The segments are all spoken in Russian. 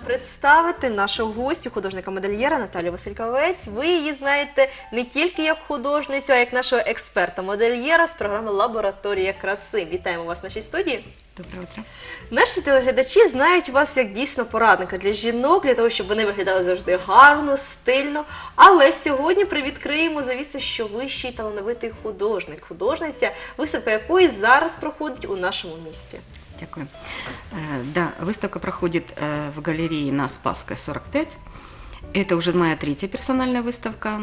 представити нашу гостю, художника-модельєра Наталію Васильковець. Ви її знаєте не тільки як художницю, а як нашого експерта-модельєра з програми «Лабораторія краси». Вітаємо вас в нашій студії. Доброе утро. Наші телеглядачі знають вас як дійсно порадника для жінок, для того, щоб вони виглядали завжди гарно, стильно. Але сьогодні привідкриємо завісу, що ви ще й талановитий художник, художниця, виставка якої зараз проходить у нашому місті. Дякую. Да, выставка проходит в галерее на Спасской, 45. Это уже моя третья персональная выставка.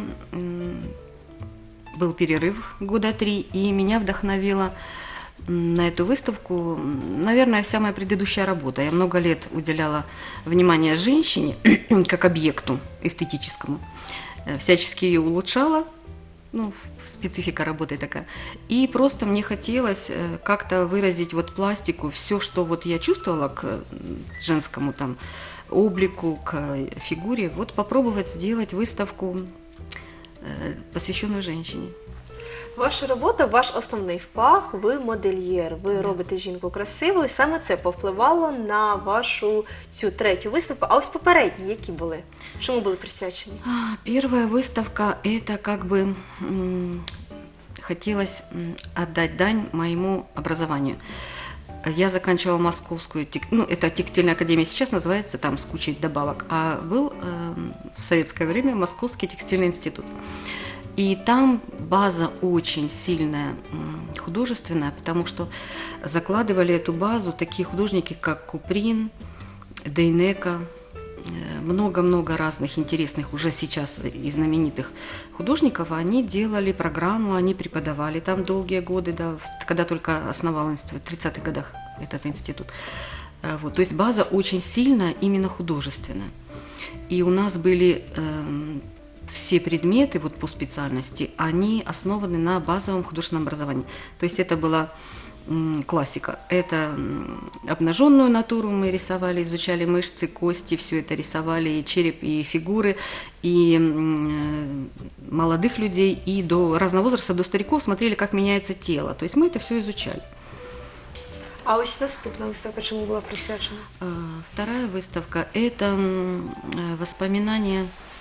Был перерыв года 3, и меня вдохновила на эту выставку, наверное, вся моя предыдущая работа. Я много лет уделяла внимание женщине как объекту эстетическому, всячески ее улучшала. Ну, специфика работы такая. И просто мне хотелось как-то выразить вот пластику, все, что вот я чувствовала к женскому там облику, к фигуре, вот попробовать сделать выставку, посвященную женщине. Ваша робота, ваш основний фах, ви модельєр, ви робите жінку красивою, саме це повпливало на вашу цю третю виставку. А ось попередні, які були? Чому були присвячені? Первая выставка, это как бы хотелось отдать дань моему образованию. Я заканчивала московскую, ну, это текстильная академия сейчас называется, там с кучей добавок, а был в советское время Московский текстильный институт. И там база очень сильная, художественная, потому что закладывали эту базу такие художники, как Куприн, Дейнека, много-много разных интересных уже сейчас и знаменитых художников. Они делали программу, они преподавали там долгие годы, да, когда только основал институт, в 30-х годах этот институт. Вот, то есть база очень сильная, именно художественная. И у нас были все предметы вот по специальности, они основаны на базовом художественном образовании. То есть это была классика. Это обнаженную натуру мы рисовали, изучали мышцы, кости, все это рисовали, и череп, и фигуры, и молодых людей, и до разного возраста, до стариков смотрели, как меняется тело. То есть мы это все изучали. А ось наступна виставка чому була присвячена? Вторая выставка – это воспоминания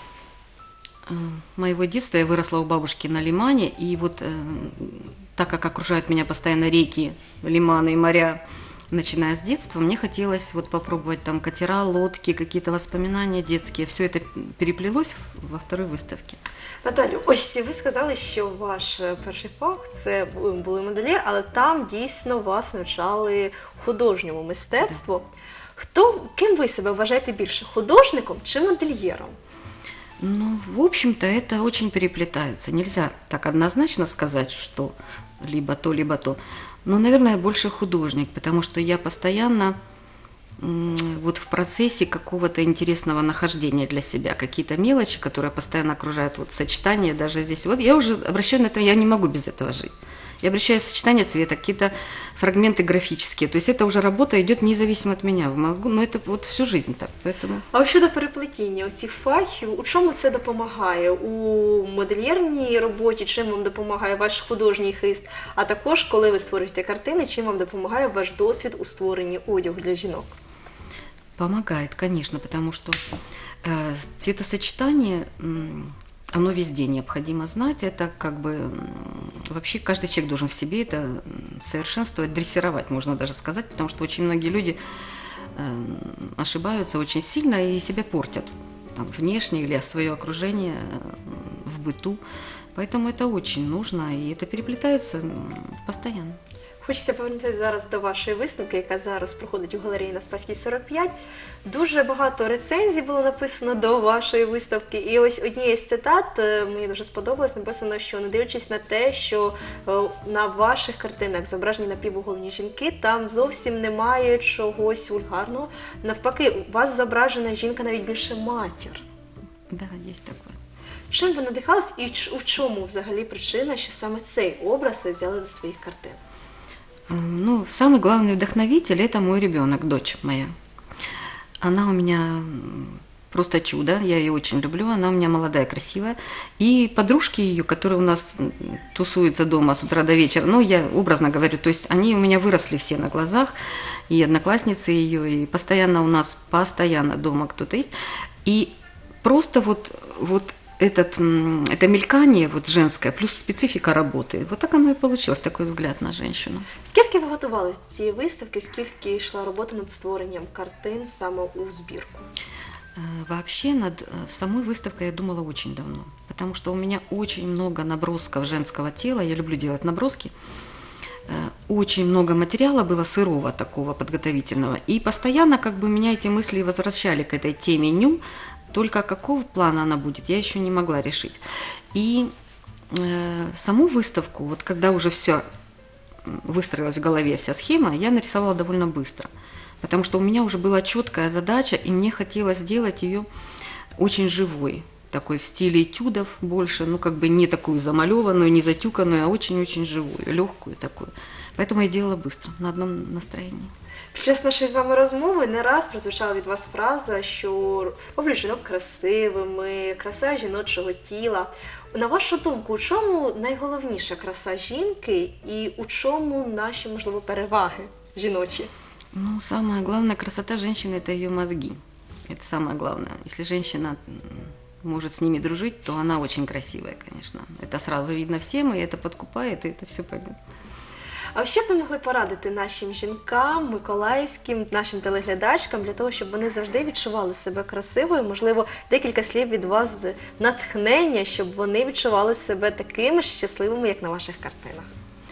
моего детства. Я выросла у бабушки на лимане, и вот так как окружают меня постоянно реки, лиманы и моря, начиная с детства, мне хотелось вот попробовать там катера, лодки, какие-то воспоминания детские. Все это переплелось во второй выставке. Наталю, ось ви сказали, що ваш перший фах – це були модельєр, але там дійсно вас навчали художньому мистецтву. Ким ви себе вважаєте більше, художником чи модельєром? Ну, в общем-то, это очень переплетается. Нельзя так однозначно сказать, что либо то, либо то. Но, наверное, я больше художник, потому что я постоянно вот в процессе какого-то интересного нахождения для себя. Какие-то мелочи, которые постоянно окружают, вот сочетания даже здесь. Вот я уже обращаю на это, я не могу без этого жить. Я обращаю сочетание цвета, какие-то фрагменты графические. То есть это уже работа идет независимо от меня в мозгу, но это вот всю жизнь так. Поэтому... А щодо переплетіння цих фахів, у чому це допомагає? У модельєрній роботі, чим вам допомагає ваш художній хист? А також, коли ви створюєте картини, чим вам допомагає ваш досвід у створенні одягу для жінок? Помогает, конечно, потому что цветосочетание... Оно везде необходимо знать, это как бы вообще каждый человек должен в себе это совершенствовать, дрессировать, можно даже сказать, потому что очень многие люди ошибаются очень сильно и себя портят там, внешне или свое окружение в быту, поэтому это очень нужно и это переплетается постоянно. Хочеться повернутися зараз до вашої виставки, яка зараз проходить у галереї на Спаській, 45. Дуже багато рецензій було написано до вашої виставки. І ось однією з цитат мені дуже сподобалось, написано, що не дивлячись на те, що на ваших картинах зображені напівоголені жінки, там зовсім немає чогось вульгарного. Навпаки, у вас зображена жінка навіть більше матір. Да, є таке. Чим ви надихались і в чому взагалі причина, що саме цей образ ви взяли до своїх картин? Ну, самый главный вдохновитель – это мой ребенок, дочь моя. Она у меня просто чудо, я ее очень люблю, она у меня молодая, красивая. И подружки ее, которые у нас тусуются дома с утра до вечера, ну, я образно говорю, то есть они у меня выросли все на глазах, и одноклассницы ее, и постоянно у нас, постоянно дома кто-то есть. И просто вот это мелькание вот женское, плюс специфика работы, вот так оно и получилось, такой взгляд на женщину. Скільки ви готували до цієї виставки, скільки йшла робота над створенням картин саме у збірку? Вообще над самой выставкой я думала очень давно, потому что у меня очень много набросков женского тела, я люблю делать наброски, очень много материала было сырого такого подготовительного, и постоянно как бы меня эти мысли возвращали к этой теме ню, только какого плана она будет, я еще не могла решить. И саму выставку, вот когда уже все выстроилась в голове, вся схема, я нарисовала довольно быстро, потому что у меня уже была четкая задача, и мне хотелось сделать ее очень живой, такой в стиле этюдов больше, ну как бы не такую замалеванную, не затюканную, а очень-очень живую, легкую такую. Поэтому я делала быстро, на одном настроении. Під час нашої з вами розмови не раз прозвучала від вас фраза, що роблять жінок красивими, краса жіночого тіла. На вашу думку, у чому найголовніша краса жінки і у чому наші, можливо, переваги жіночі? Ну, самая главная красота женщины – это ее мозги. Это самое главное. Если женщина может с ними дружить, то она очень красивая, конечно. Это сразу видно всем, и это подкупает, и это все понятно. А що б ви могли порадити нашим жінкам, миколаївським, нашим телеглядачкам, для того, щоб вони завжди відчували себе красивою? Можливо, декілька слів від вас з натхнення, щоб вони відчували себе такими ж щасливими, як на ваших картинах.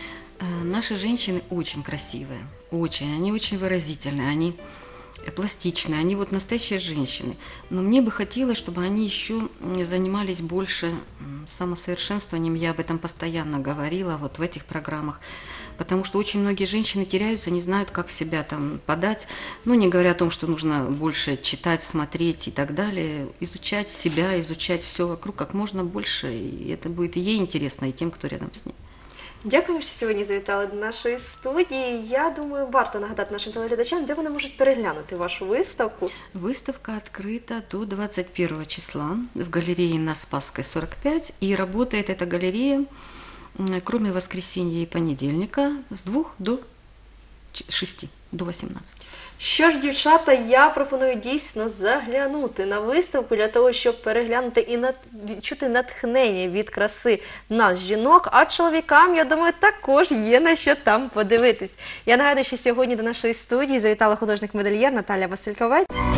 Наши женщины очень красивые, очень. Они очень выразительные, они пластичные, они вот настоящие женщины. Но мне бы хотелось, чтобы они еще занимались больше самосовершенствованием. Я об этом постоянно говорила вот в этих программах. Потому что очень многие женщины теряются, не знают, как себя там подать. Ну, не говоря о том, что нужно больше читать, смотреть и так далее. Изучать себя, изучать все вокруг как можно больше. И это будет и ей интересно, и тем, кто рядом с ней. Дякуємо, що сьогодні завітали до нашої студії. Я думаю, варто нагадати нашим телеглядачам, де вони можуть переглянути вашу виставку. Выставка открыта до 21 числа в галерее на Спасской, 45. И работает эта галерея, кроме воскресенья и понедельника, с 2 до 6, до 18. Що ж, дівчата, я пропоную дійсно заглянути на виставку для того, щоб переглянути і відчути натхнення від краси нас, жінок, а чоловікам, я думаю, також є на що там подивитись. Я нагадую, що сьогодні до нашої студії завітала художник-модельєр Наталя Васильковець.